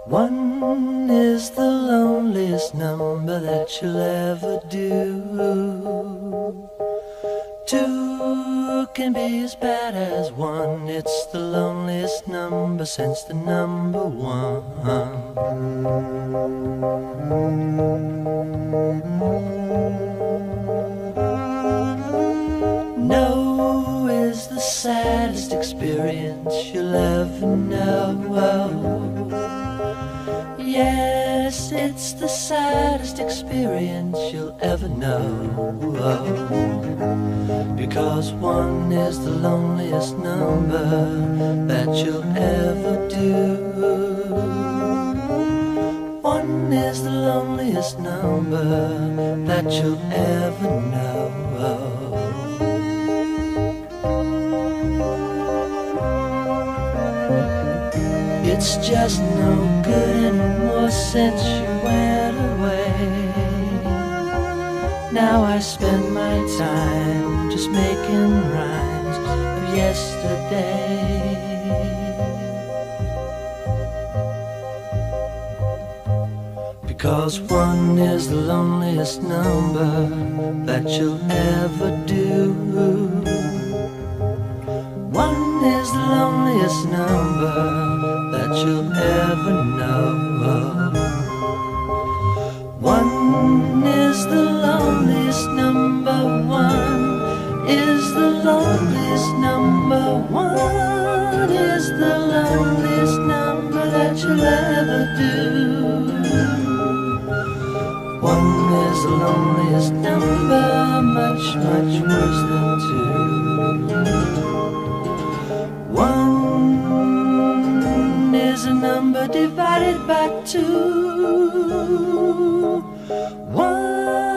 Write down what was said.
One is the loneliest number that you'll ever do. Two can be as bad as one. It's the loneliest number since the number one. No is the saddest experience you'll ever know. Yes, it's the saddest experience you'll ever know. Because one is the loneliest number that you'll ever do. One is the loneliest number that you'll ever know. It's just no good anymore since you went away. Now I spend my time just making rhymes of yesterday. Because one is the loneliest number that you'll ever do. One is the loneliest number that you'll ever know. One is the loneliest number. One is the loneliest number. One is the loneliest number that you'll ever do. One is the loneliest number, much, much worse than two. One is a number divided by two. One